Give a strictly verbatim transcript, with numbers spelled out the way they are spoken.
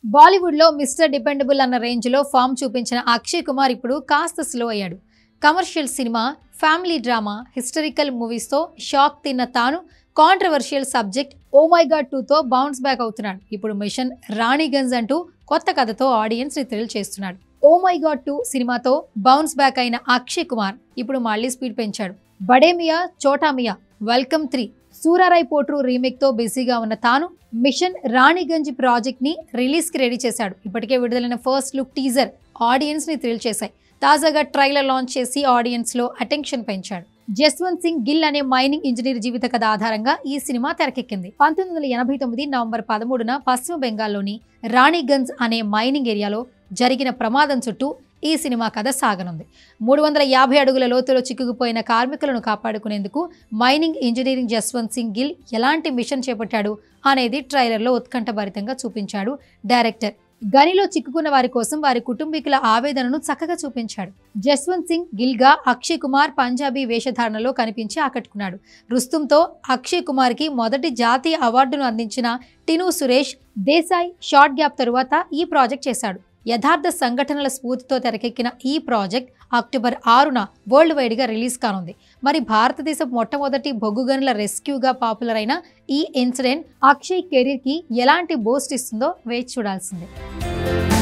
బాలీవుడ్ లో mister dependable అన్న range లో ఫామ్ చూపించిన అక్షయ్ కుమార్ ఇప్పుడు కాస్త స్లో అయ్యాడు. Commercial cinema, family drama, historical movies తో షాక్ తిన్న తాను controversial subject oh my god two తో బౌన్స్ బ్యాక్ అవుతున్నాడు. ఇప్పుడు మిషన్ రాణిగంజ్ అంటూ కొత్త కథతో ఆడియన్స్ ని థ్రిల్ చేస్తున్నాడు. ఓ మై గాడ్ టూ సినిమాతో బౌన్స్ బ్యాక్ అయిన అక్షయ్ కుమార్ ఇప్పుడు మళ్లీ స్పీడ్ పెంచాడు. Bade Miyan Chhota Miyan, welcome three, Soorarai Pottru remake తో బిజీగా ఉన్న తాను మిషన్ రాణిగంజ్ ప్రాజెక్ట్ ని రిలీజ్ కి రెడీ చేశాడు. ఇప్పటికే విడుదలైన ఫస్ట్ లుక్ టీజర్ ఆడియన్స్ ని థ్రిల్ చేశాయి. తాజాగా ట్రైలర్ లాంచ్ చేసి ఆడియన్స్ లో అటెన్షన్ పెంచాడు. జస్వంత్ సింగ్ గిల్ అనే మైనింగ్ ఇంజనీర్ జీవిత కథ ఆధారంగా ఈ సినిమా తెరకెక్కింది. పంతొమ్మిది వందల ఎనభై తొమ్మిది నవంబర్ పదమూడున పశ్చిమ బెంగాల్లోని రాణిగంజ్ అనే మైనింగ్ ఏరియాలో జరిగిన ప్రమాదం చుట్టూ ఈ సినిమా కథ సాగనుంది. మూడు వందల యాభై అడుగుల లోతులో చిక్కుకుపోయిన కార్మికులను కాపాడుకునేందుకు మైనింగ్ ఇంజనీరింగ్ జస్వంత్ సింగ్ గిల్ ఎలాంటి మిషన్ చేపట్టాడు అనేది ట్రైలర్లో ఉత్కంఠభరితంగా చూపించాడు డైరెక్టర్. గనిలో చిక్కుకున్న వారి కోసం వారి కుటుంబీకుల ఆవేదనను చక్కగా చూపించాడు. జస్వంత్ సింగ్ గిల్ గా అక్షయ్ కుమార్ పంజాబీ వేషధారణలో కనిపించి ఆకట్టుకున్నాడు. రుస్తుంతో అక్షయ్ కుమార్ కి మొదటి జాతీయ అవార్డును అందించిన టిను సురేష్ దేశాయ్ షార్ట్ గ్యాప్ తరువాత ఈ ప్రాజెక్ట్ చేశాడు. యథార్థ సంఘటనల స్ఫూర్తితో తెరకెక్కిన ఈ ప్రాజెక్ట్ అక్టోబర్ ఆరున వరల్డ్ వైడ్ గా రిలీజ్ కానుంది. మరి భారతదేశ మొట్టమొదటి బొగ్గు గనుల రెస్క్యూగా పాపులర్ అయిన ఈ ఇన్సిడెంట్ అక్షయ్ కెరీర్ కి ఎలాంటి బూస్ట్ ఇస్తుందో వేచి చూడాల్సిందే.